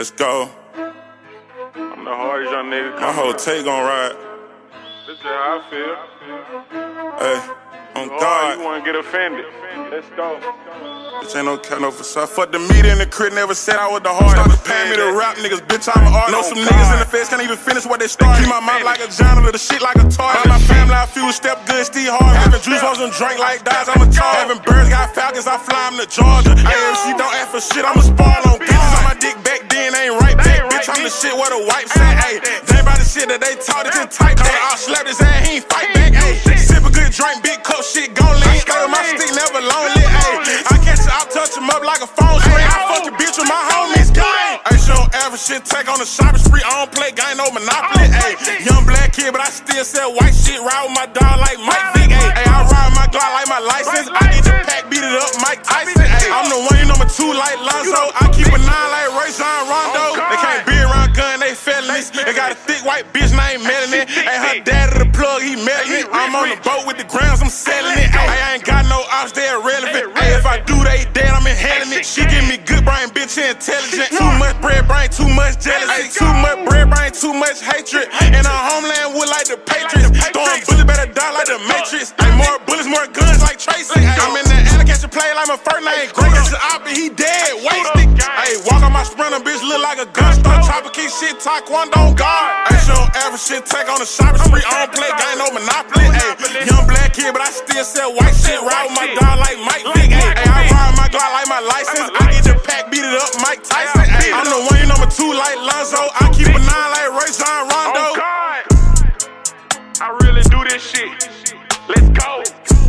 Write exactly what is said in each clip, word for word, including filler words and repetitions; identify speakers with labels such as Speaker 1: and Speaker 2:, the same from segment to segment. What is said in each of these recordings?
Speaker 1: Let's go.
Speaker 2: I'm the hardest young nigga.
Speaker 1: My whole take gon' ride.
Speaker 2: This is how I feel.
Speaker 1: Hey, on
Speaker 2: Oh,
Speaker 1: God.
Speaker 2: you wanna get offended? Let's go.
Speaker 1: This ain't no kind of facade. Fuck the media in the crib, never said I was the hardest. Paying me to rap, niggas, bitch, I'm an artist. Know some niggas in the face can't even finish what they started. Keep my mouth like a janitor, the shit like a toilet. My family, I feel step good, Steve Harvey. Having juice, I some drink like Dodge, I'm a charge. Having birds, got falcons, I fly them to Georgia. Hey, if she don't ask for shit, I'ma spoil on bitches. On my dick back then, ain't right back, bitch. I'm the shit where the wipes at, ayy. They ain't about the shit that they taught, it's just tight, though. I'll slap his ass, he ain't fight back, ayy. Sip a good drink, big cup, shit gon' lean. Stay with my stick, never lonely, ayy. I catch it, I'll touch him up like a phone screen. I fuck the bitch with my homies, gang. Ayy, she don't average shit, take on the shopping spree. I don't play gang, no Monopoly, ayy. Young black kid, but I still sell white shit. Ride with my dog like Mike Vick, ayy. Ayy, I ride my Glock like my license. I get the pack, beat it up, Mike Tyson, ayy. I'm the one, you number two like Lonzo. I keep a nine like Ray John Rondo. They can't be around gun, they felonies. They got a thick white bitch named Melanie. Ayy, her daddy the plug, he melting it. I'm on the boat with the grams, I'm selling it. Ayy, I ain't got no ops, they irrelevant. Ayy, if I do they dead, I'm inhaling it. She give me good brain, bitch, she intelligent. Too much bread brain, too much jealousy. Too much bread brain, too much hatred. In our homeland, we like the Patriots. Throwing bullets, better die like the Matrix. Ayy, more bullets, more guns like Tracy. Ayy, I'm in the alley, catch a play like my first name. Great as the op, he dead, wasted. Ayy, walk on my sprinter, bitch, look like a gun star. Chopper kick shit, taekwondo guard. Ayy, she don't average shit, take on the shopping spree. I don't play gang, no Monopoly. Ayy, young black kid, but I still sell white shit. Ride with my dog like Mike Vick. Ayy, I ride my Glock like my license. I get the pack, beat it up, Mike Tyson. Ayy, I'm the one, you number two like Lonzo. I keep a nine like Ray John Rondo.
Speaker 2: Oh God, I really do this shit. Let's go.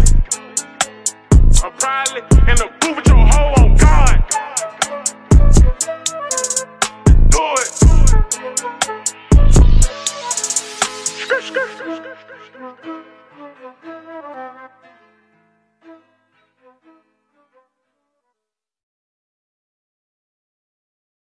Speaker 2: I'm probably in the booth with your hoe on God. Do it. Skirt, skirt, skirt, skirt, skirt.